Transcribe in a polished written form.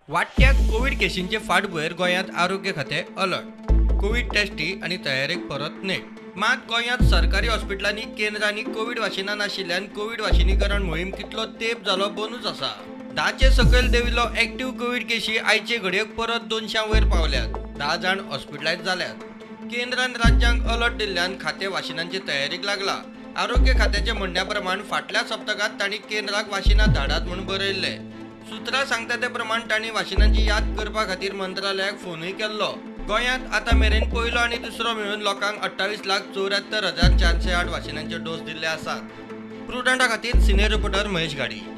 वाढत्या कोविड केसींचे फाटभुंयेर गोंयांत आरोग्य खातें अलर्ट। कोविड टेस्टी आनी तयारेक परत नेट। मात गोंयांत सरकारी हॉस्पिटलांनी केंद्रांनी कोविड वाशिनां नाशिल्ल्यान कोविड वाशिनीकरण मोहीम कितलो तेंप जालो बनूच आसा। 10चे सकयल देंविल्लो एक्टिव्ह कोविड केशी आयचे घडयेक परत 200 वयर पावल्यात। 10 जाण हॉस्पिटलायज जाल्यात। केंद्रान राज्यांक अलर्ट दिल्ल्यान खातें वाशिनांचे तयारेक लागला। आरोग्य खात्याच्या म्हणण्या प्रमाण फाटल्या सप्तकात तांणी केंद्राक वाशिनां धाडात म्हूण बरयल्ले। सुत्रां सांगता ते प्रमाण तांणी वाशिनांची याद करपा खातीर मंत्रालयाक फोनूय केल्लो। गोंयांत आतां मेरेन पयलो आनी दुसरो मेळून लोकांक 28,74,408 वाशिनांचे डोस दिल्ले आसात। प्रुडंटा खातीर सिनियर रिपोर्टर महेश गाडी।